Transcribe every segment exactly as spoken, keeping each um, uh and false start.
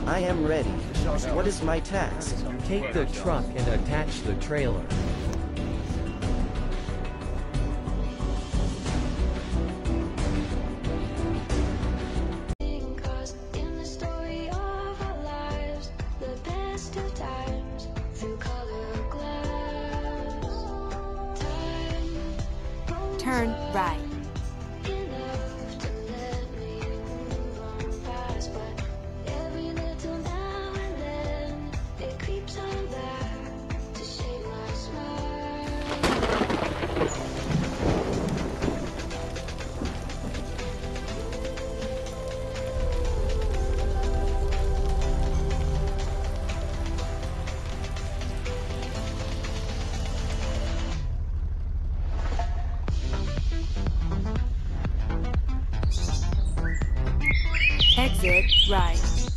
I am ready. What is my task? Take the truck and attach the trailer. Turn right. Exit right.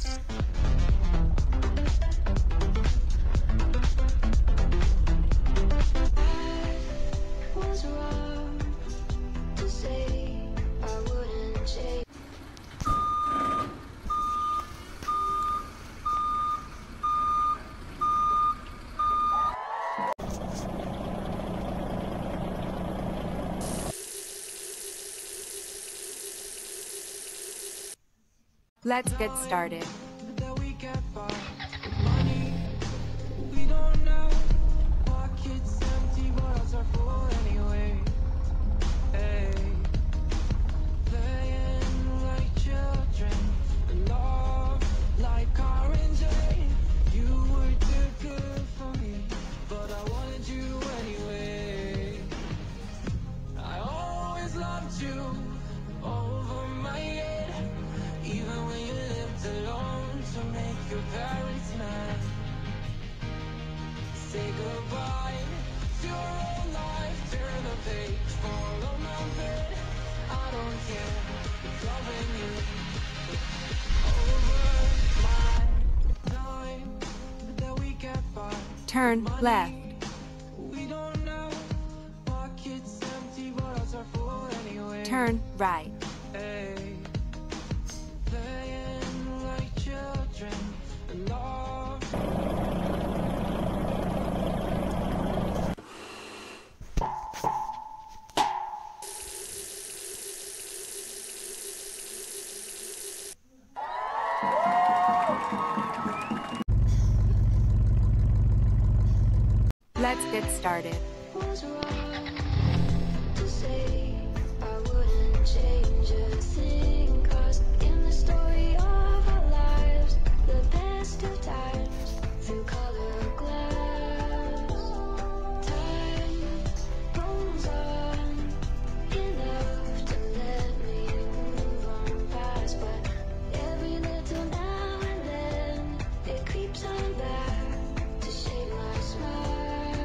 Let's get started. Say goodbye to your old life, turn the page, follow my bed. I don't care, it's loving you over my time that we get by. Turn left. We don't know, pockets empty, but ours are full anyway. Turn right. Hey, playing like children, and love. Let's get started. Was wrong to say I wouldn't change a thing, 'cause in the story of our lives, the best of times through colored glass, time rolls on enough to let me move on past, but every little now and then it creeps on back to shape my smile.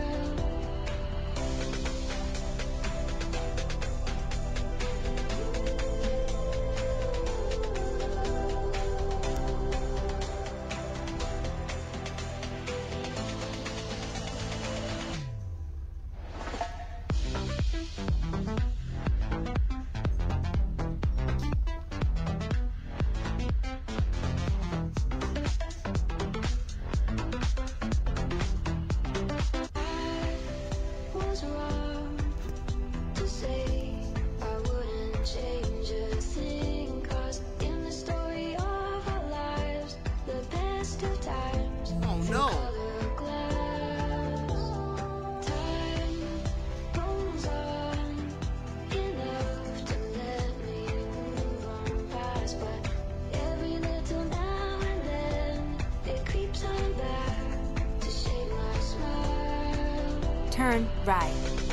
Was wrong to say I wouldn't change a thing, 'cause in the story of our lives, the best of times. Oh no. Colored glass, time rolls on enough to let me move on past, but every little now and then it creeps on back to shape my smile. Turn right.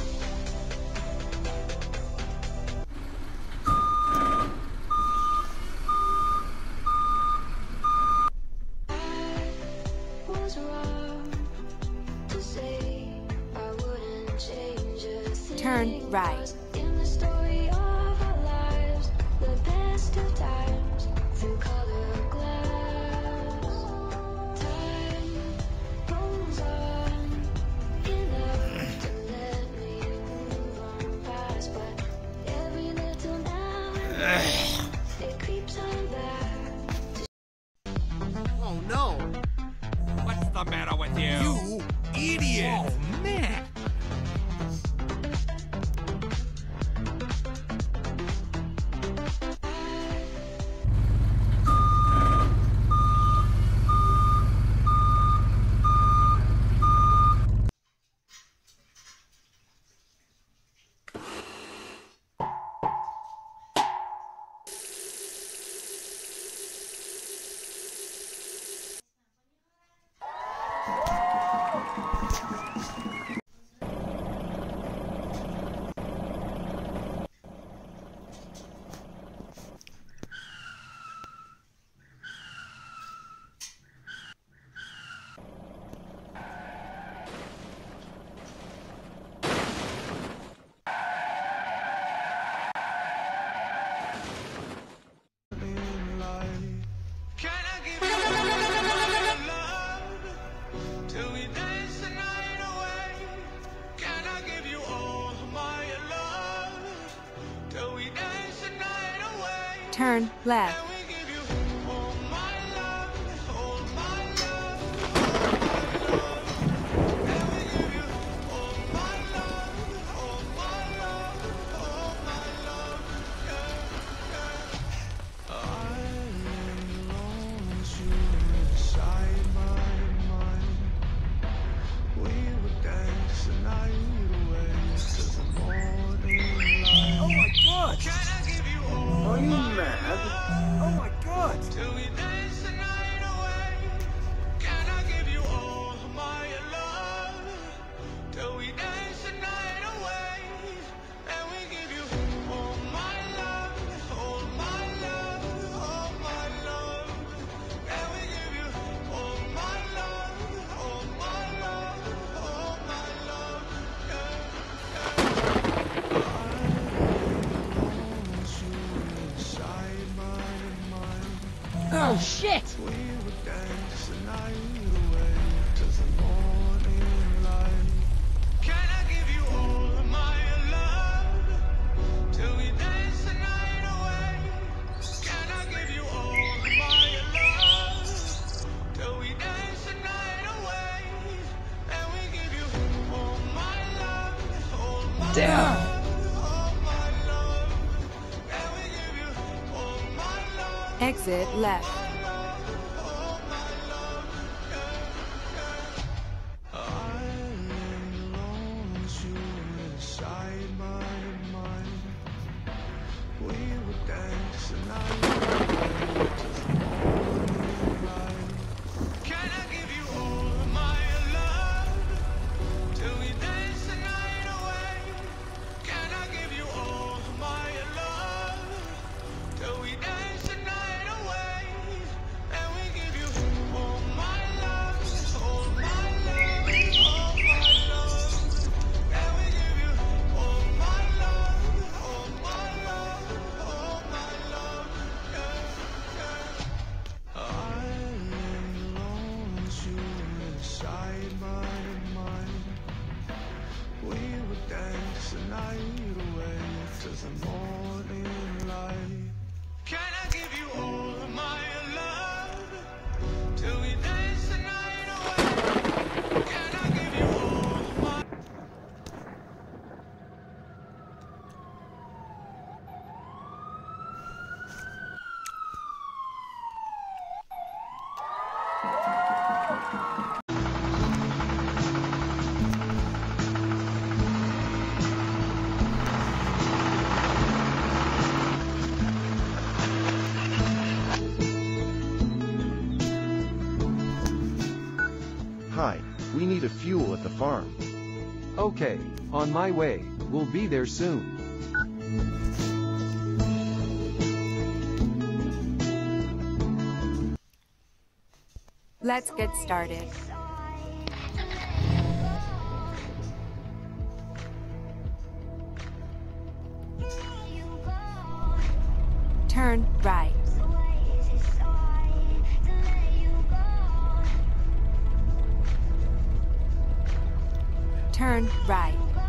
Was wrong to say I wouldn't change a thing. Turn right. 'Cause in the story of our lives, the best of times through colored glass, time rolls on enough to let me move on past, but every little now and then it creeps on back. Oh no. Turn left. Oh my god! Are you mad? Oh my god! Till we dance the night away. Can I give you all my love? Till we dance the night away. And we give you all my love, all my love, all my love. And we give you all my love, all my love, all my love. Oh shit! We would dance the night away till the morning light. Can I give you all of my love till we dance the night away? Can I give you all of my love till we dance the night away? And we give you all my love, all my Damn. love, all my love. And we give you all my love. Exit left. Can I give you all of my love till we dance the night away? Can I give you all of my Hi, we need a fuel at the farm. Okay, on my way. We'll be there soon. Let's get started. Turn right. Turn right.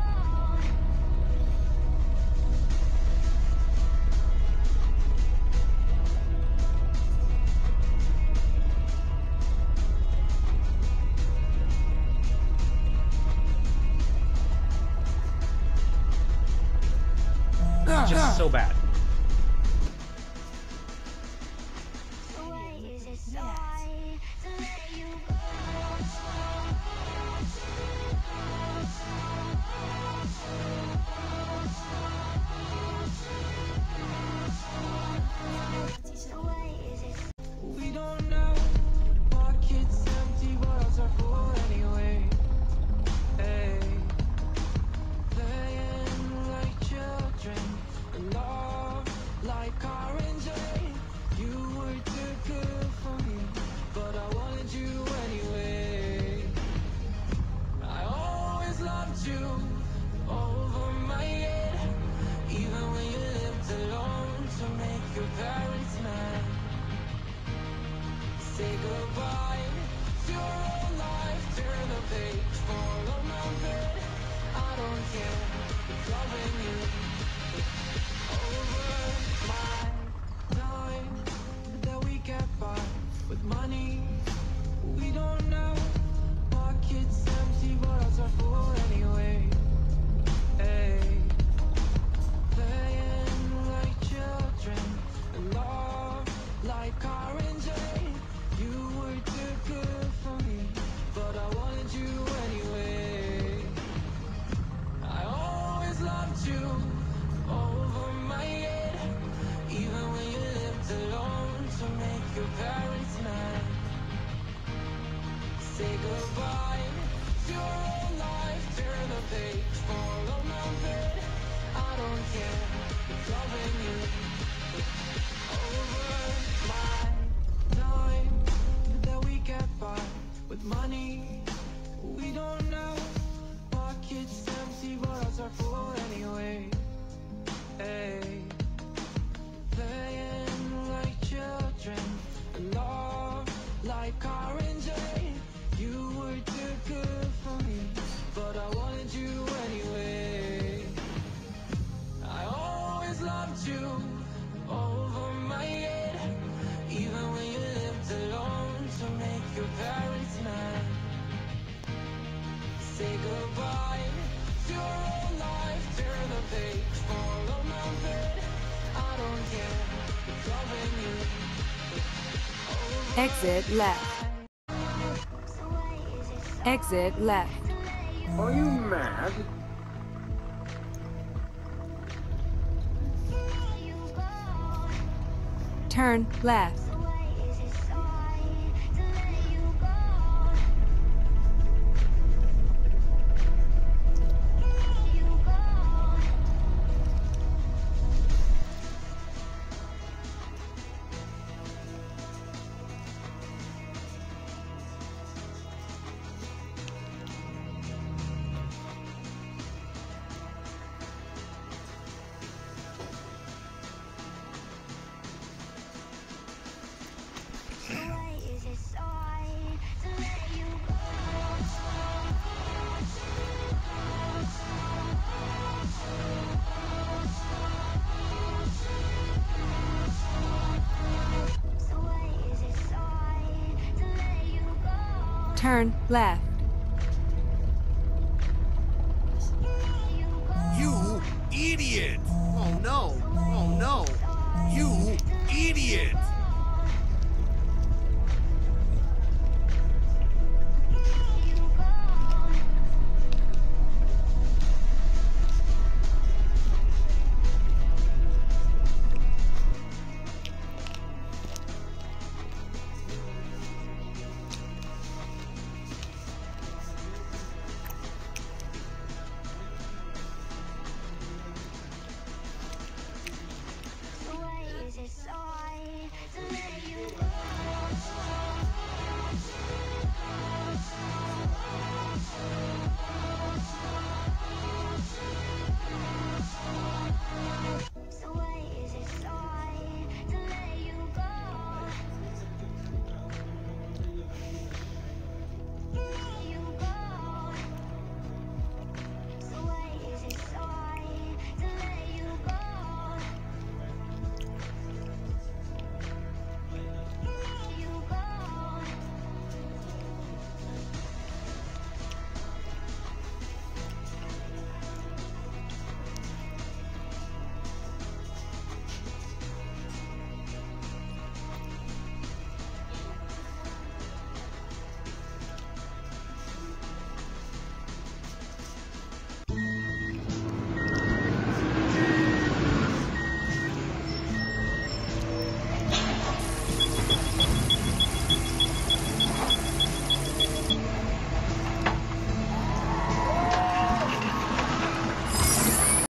Just so bad. We don't know. Pockets empty, bottles are full anyway. Hey, playing like children, in love like orange. You were too good for me, but I wanted you anyway. I always loved you over my head, even when you lived alone to make your parents mad. Say goodbye to your old life, turn the page, fall on my bed. I don't care, it's loving you over my money we don't know. Pockets empty, but ours are full anyway. Hey, playing like children and love like R and J. You were too good for me, but I wanted you anyway. I always loved you over my head, even when you lived alone to make your parents mad. Say goodbye to your old life, turn the page, fall on my bed. I don't care, it's loving you over my time that we get by with money we don't know. Pockets empty, but ours are full anyway. Hey, playing like children and love like R and J. You were too good for me, but I wanted you anyway. I always loved you over my head, even when you lived alone to make your parents mad. Say goodbye to your old life, turn the page, fall on my bed. I don't care, it's loving you over Exit left. Exit left. Are you mad? Turn left. Turn left. You idiot! Oh no! Oh no!